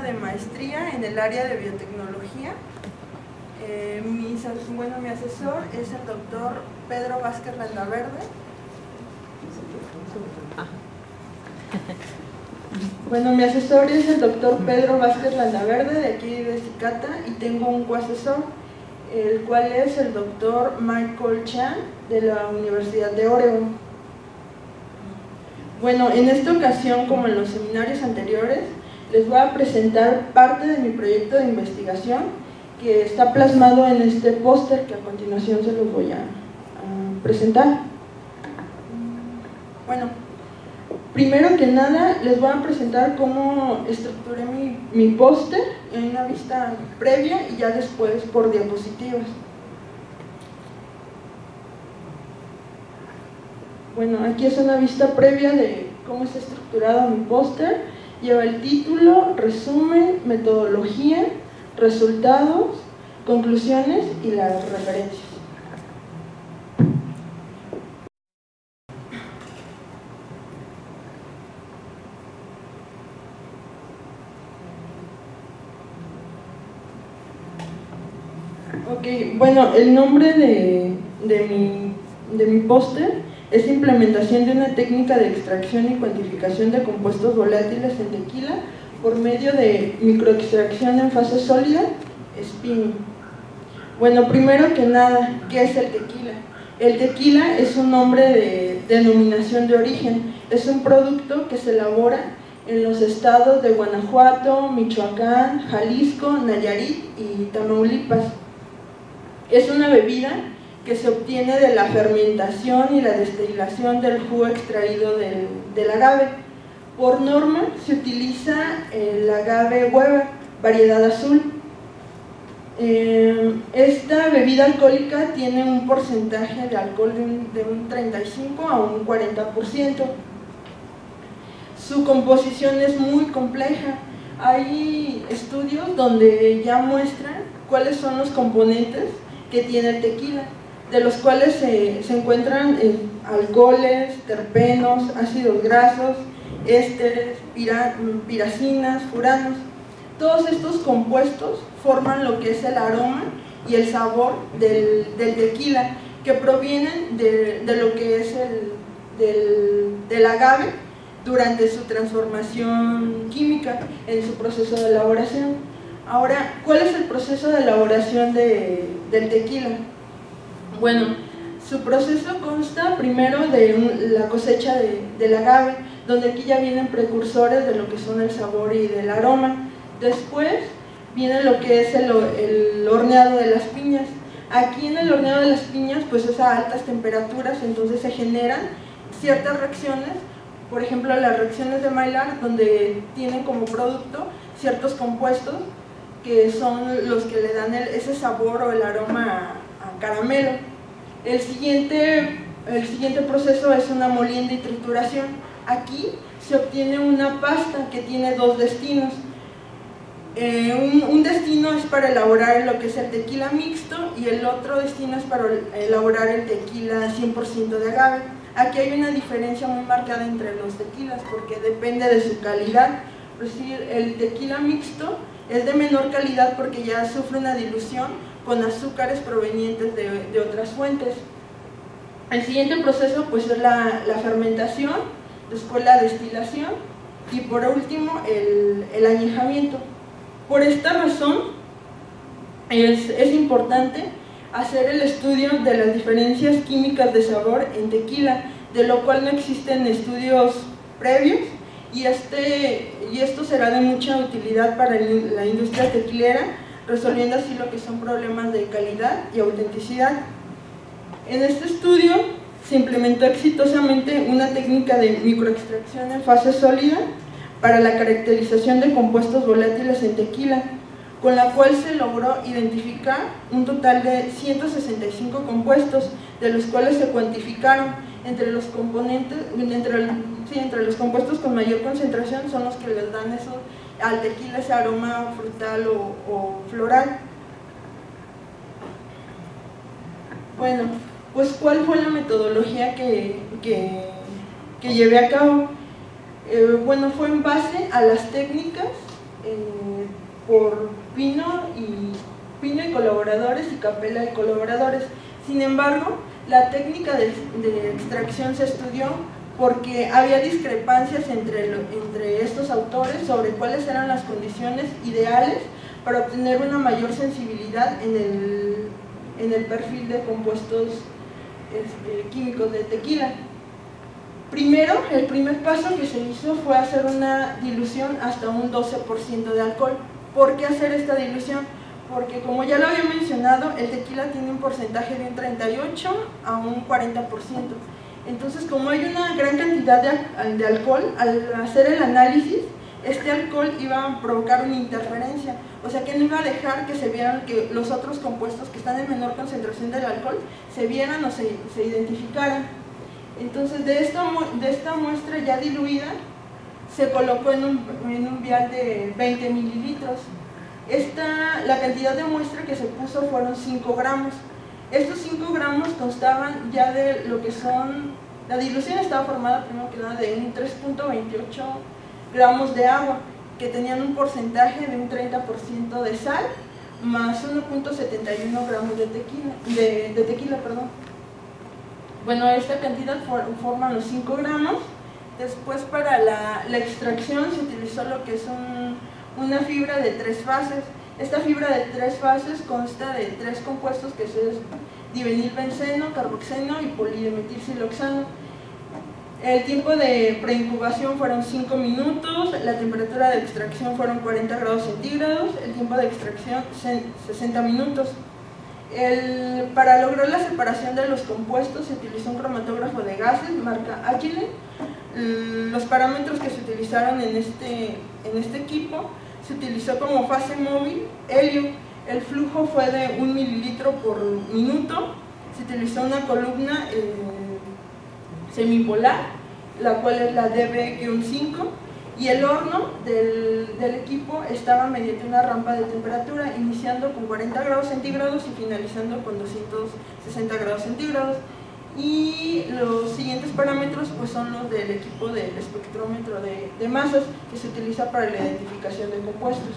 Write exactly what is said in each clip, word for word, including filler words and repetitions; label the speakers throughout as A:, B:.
A: de maestría en el área de biotecnología. Eh, mi, bueno, mi asesor es el doctor Pedro Vázquez Landaverde. Bueno, mi asesor es el doctor Pedro Vázquez Landaverde, de aquí de Cicata, y tengo un coasesor, el cual es el doctor Michael Chan, de la Universidad de Oregon. Bueno, en esta ocasión, como en los seminarios anteriores, les voy a presentar parte de mi proyecto de investigación que está plasmado en este póster que a continuación se los voy a, a presentar. Bueno, primero que nada les voy a presentar cómo estructuré mi, mi póster en una vista previa y ya después por diapositivas. Bueno, aquí es una vista previa de cómo está estructurado mi póster. Lleva el título, resumen, metodología, resultados, conclusiones y las referencias. Ok, bueno, el nombre de, de mi, de mi póster es implementación de una técnica de extracción y cuantificación de compuestos volátiles en tequila por medio de microextracción en fase sólida, spinning. Bueno, primero que nada, ¿qué es el tequila? El tequila es un nombre de denominación de origen, es un producto que se elabora en los estados de Guanajuato, Michoacán, Jalisco, Nayarit y Tamaulipas. Es una bebida que se obtiene de la fermentación y la destilación del jugo extraído del, del agave. Por norma se utiliza el agave Weber, variedad azul. Eh, esta bebida alcohólica tiene un porcentaje de alcohol de un, de un treinta y cinco a un cuarenta por ciento. Su composición es muy compleja. Hay estudios donde ya muestran cuáles son los componentes que tiene el tequila, de los cuales se, se encuentran eh, alcoholes, terpenos, ácidos grasos, ésteres, pira, piracinas, furanos. Todos estos compuestos forman lo que es el aroma y el sabor del, del tequila, que provienen de, de lo que es el del, del agave durante su transformación química en su proceso de elaboración. Ahora, ¿cuál es el proceso de elaboración de, del tequila? Bueno, su proceso consta primero de un, la cosecha de, del agave, donde aquí ya vienen precursores de lo que son el sabor y del aroma. Después viene lo que es el, el horneado de las piñas. Aquí en el horneado de las piñas pues es a altas temperaturas, entonces se generan ciertas reacciones, por ejemplo las reacciones de Maillard, donde tienen como producto ciertos compuestos que son los que le dan el, ese sabor o el aroma a, a caramelo. El siguiente, el siguiente proceso es una molienda y trituración. Aquí se obtiene una pasta que tiene dos destinos. Eh, un, un destino es para elaborar lo que es el tequila mixto y el otro destino es para elaborar el tequila cien por ciento de agave. Aquí hay una diferencia muy marcada entre los tequilas porque depende de su calidad. Es decir, el tequila mixto es de menor calidad porque ya sufre una dilución con azúcares provenientes de, de otras fuentes. El siguiente proceso pues es la, la fermentación, después la destilación y por último el, el añejamiento. Por esta razón es, es importante hacer el estudio de las diferencias químicas de sabor en tequila, de lo cual no existen estudios previos y, este, y esto será de mucha utilidad para la industria tequilera, resolviendo así lo que son problemas de calidad y autenticidad. En este estudio se implementó exitosamente una técnica de microextracción en fase sólida para la caracterización de compuestos volátiles en tequila, con la cual se logró identificar un total de ciento sesenta y cinco compuestos, de los cuales se cuantificaron entre los componentes, entre, el, sí, entre los compuestos con mayor concentración son los que les dan eso, al tequila ese aroma frutal o, o floral. Bueno, pues ¿cuál fue la metodología que, que, que llevé a cabo? Eh, bueno, fue en base a las técnicas eh, por Pino y, Pino y colaboradores y Capella y colaboradores. Sin embargo, la técnica de, de extracción se estudió porque había discrepancias entre, lo, entre estos autores sobre cuáles eran las condiciones ideales para obtener una mayor sensibilidad en el, en el perfil de compuestos este, químicos de tequila. Primero, el primer paso que se hizo fue hacer una dilución hasta un doce por ciento de alcohol. ¿Por qué hacer esta dilución? Porque, como ya lo había mencionado, el tequila tiene un porcentaje de un treinta y ocho a un cuarenta por ciento. Entonces, como hay una gran cantidad de, de alcohol, al hacer el análisis, este alcohol iba a provocar una interferencia, o sea que no iba a dejar que se vieran que los otros compuestos que están en menor concentración del alcohol se vieran o se, se identificaran. Entonces, de esta, de esta muestra ya diluida, se colocó en un, en un vial de veinte mililitros. Esta, la cantidad de muestra que se puso fueron cinco gramos. Estos cinco gramos constaban ya de lo que son, la dilución estaba formada primero que nada de un tres punto veintiocho gramos de agua, que tenían un porcentaje de un treinta por ciento de sal, más uno punto setenta y uno gramos de tequila, de, de tequila, perdón. Bueno, esta cantidad for, forman los cinco gramos. Después, para la, la extracción se utilizó lo que es un, una fibra de tres fases. Esta fibra de tres fases consta de tres compuestos que son divenilbenceno, carboxeno y polimetilsiloxano. El tiempo de preincubación fueron cinco minutos, la temperatura de extracción fueron cuarenta grados centígrados, el tiempo de extracción sesenta minutos. El, para lograr la separación de los compuestos se utilizó un cromatógrafo de gases marca Agile. Los parámetros que se utilizaron en este, en este equipo: se utilizó como fase móvil helio, el flujo fue de un mililitro por minuto, se utilizó una columna eh, semipolar, la cual es la D B cinco, y el horno del, del equipo estaba mediante una rampa de temperatura, iniciando con cuarenta grados centígrados y finalizando con doscientos sesenta grados centígrados. Y los siguientes parámetros pues son los del equipo del espectrómetro de, de masas, que se utiliza para la identificación de compuestos.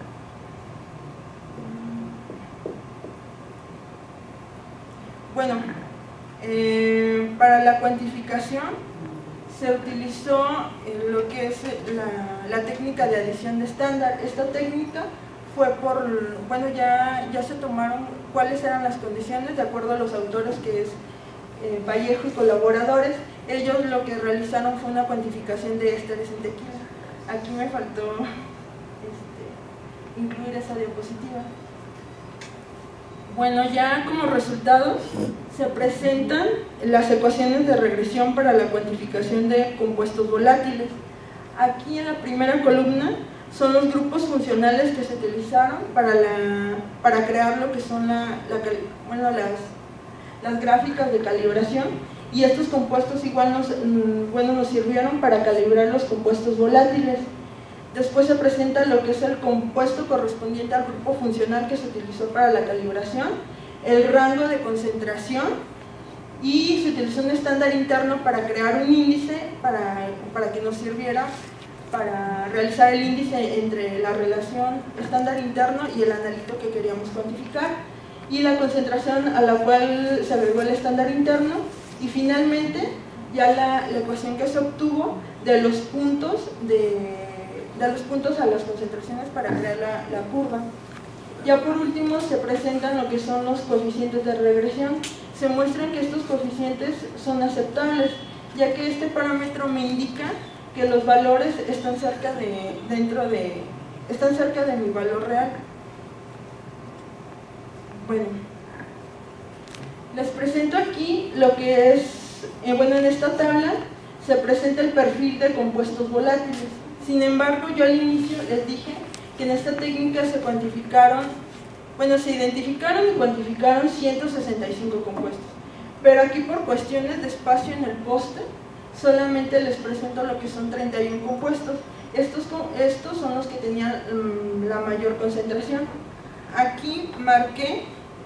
A: Bueno, eh, para la cuantificación se utilizó eh, lo que es la, la técnica de adición de estándar. Esta técnica fue por, bueno, ya, ya se tomaron cuáles eran las condiciones de acuerdo a los autores, que es eh, Vallejo y colaboradores. Ellos lo que realizaron fue una cuantificación de ésteres en tequila. Aquí me faltó este, incluir esa diapositiva. Bueno, ya como resultados se presentan las ecuaciones de regresión para la cuantificación de compuestos volátiles. Aquí en la primera columna son los grupos funcionales que se utilizaron para, la, para crear lo que son la, la, bueno, las, las gráficas de calibración, y estos compuestos igual nos, bueno, nos sirvieron para calibrar los compuestos volátiles. Después se presenta lo que es el compuesto correspondiente al grupo funcional que se utilizó para la calibración, el rango de concentración, y se utilizó un estándar interno para crear un índice para, para que nos sirviera para realizar el índice entre la relación estándar interno y el analito que queríamos cuantificar, y la concentración a la cual se agregó el estándar interno, y finalmente ya la, la ecuación que se obtuvo de los puntos de de los puntos a las concentraciones para crear la, la curva. Ya por último se presentan lo que son los coeficientes de regresión. Se muestran que estos coeficientes son aceptables, ya que este parámetro me indica que los valores están cerca de, dentro de, están cerca de mi valor real. Bueno, les presento aquí lo que es, eh, bueno, en esta tabla se presenta el perfil de compuestos volátiles. Sin embargo, yo al inicio les dije que en esta técnica se cuantificaron, bueno, se identificaron y cuantificaron ciento sesenta y cinco compuestos. Pero aquí, por cuestiones de espacio en el póster, solamente les presento lo que son treinta y uno compuestos. Estos, estos son los que tenían um, la mayor concentración. Aquí marqué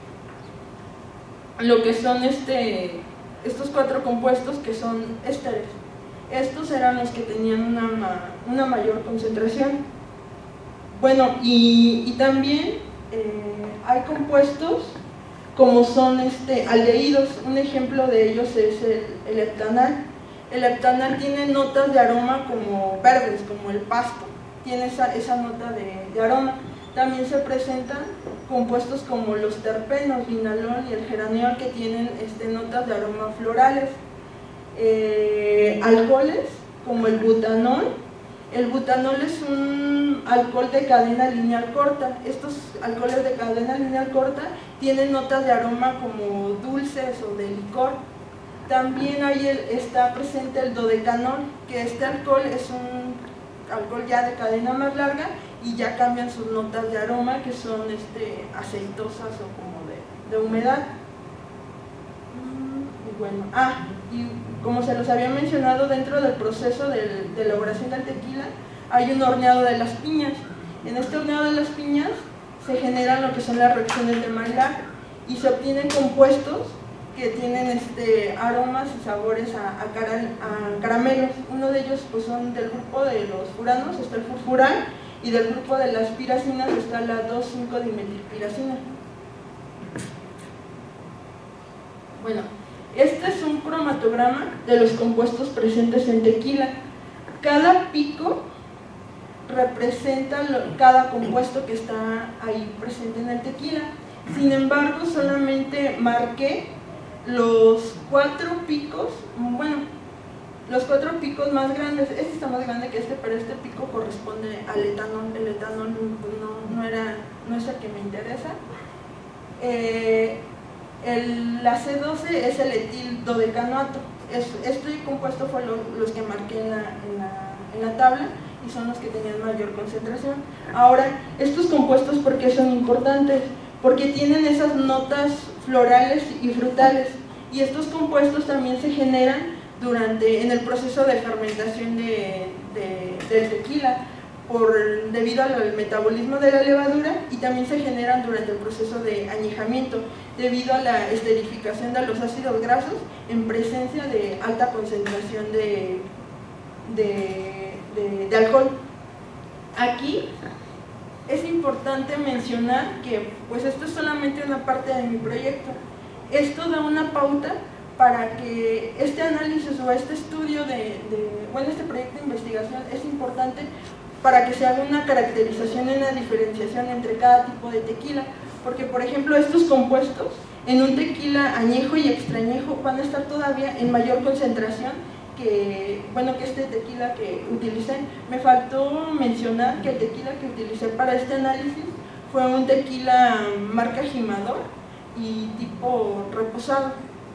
A: lo que son este, estos cuatro compuestos que son ésteres. Estos eran los que tenían una, una mayor concentración. Bueno, y, y también eh, hay compuestos como son este, aldehídos. Un ejemplo de ellos es el, el heptanal. El heptanal tiene notas de aroma como verdes, como el pasto, tiene esa, esa nota de, de aroma. También se presentan compuestos como los terpenos, vinalol y el geraniol, que tienen este, notas de aroma florales. Eh, alcoholes como el butanol. El butanol es un alcohol de cadena lineal corta. Estos alcoholes de cadena lineal corta tienen notas de aroma como dulces o de licor. También ahí está presente el dodecanol, que este alcohol es un alcohol ya de cadena más larga y ya cambian sus notas de aroma, que son este, aceitosas o como de, de humedad. Y bueno, ah, y como se los había mencionado, dentro del proceso de, de elaboración del tequila hay un horneado de las piñas. En este horneado de las piñas se generan lo que son las reacciones de Maillard y se obtienen compuestos que tienen este, aromas y sabores a, a, cara, a caramelos. Uno de ellos pues, son del grupo de los furanos, está el furfural, y del grupo de las piracinas está la dos cinco dimetilpiracina. Bueno, este es un cromatograma de los compuestos presentes en tequila. Cada pico representa lo, cada compuesto que está ahí presente en el tequila. Sin embargo, solamente marqué los cuatro picos, bueno, los cuatro picos más grandes. Este está más grande que este, pero este pico corresponde al etanol. El etanol no, no, era, no es el que me interesa. Eh, el, la C doce es el etildodecanoato. Es, este compuesto fue lo, los que marqué en la, en, la, en la tabla y son los que tenían mayor concentración. Ahora, estos compuestos, ¿por qué son importantes? Porque tienen esas notas florales y frutales, y estos compuestos también se generan durante, en el proceso de fermentación de, de, del tequila, por, debido al metabolismo de la levadura, y también se generan durante el proceso de añejamiento, debido a la esterificación de los ácidos grasos en presencia de alta concentración de, de, de, de alcohol. Aquí es importante mencionar que pues esto es solamente una parte de mi proyecto. Esto da una pauta para que este análisis o este estudio de, de bueno, este proyecto de investigación es importante para que se haga una caracterización y una diferenciación entre cada tipo de tequila, porque por ejemplo estos compuestos en un tequila añejo y extrañejo van a estar todavía en mayor concentración que, bueno, que este tequila que utilicé. Me faltó mencionar que el tequila que utilicé para este análisis fue un tequila marca Jimador y tipo reposado.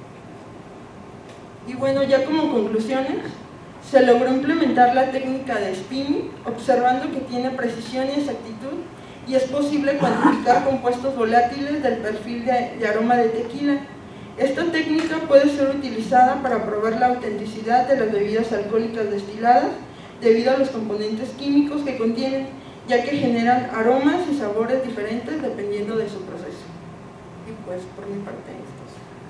A: Y bueno, ya como conclusiones, se logró implementar la técnica de spinning, observando que tiene precisión y exactitud, y es posible cuantificar compuestos volátiles del perfil de, de aroma de tequila. Esta técnica puede ser utilizada para probar la autenticidad de las bebidas alcohólicas destiladas debido a los componentes químicos que contienen, ya que generan aromas y sabores diferentes dependiendo de su proceso. Y pues por mi parte esto es.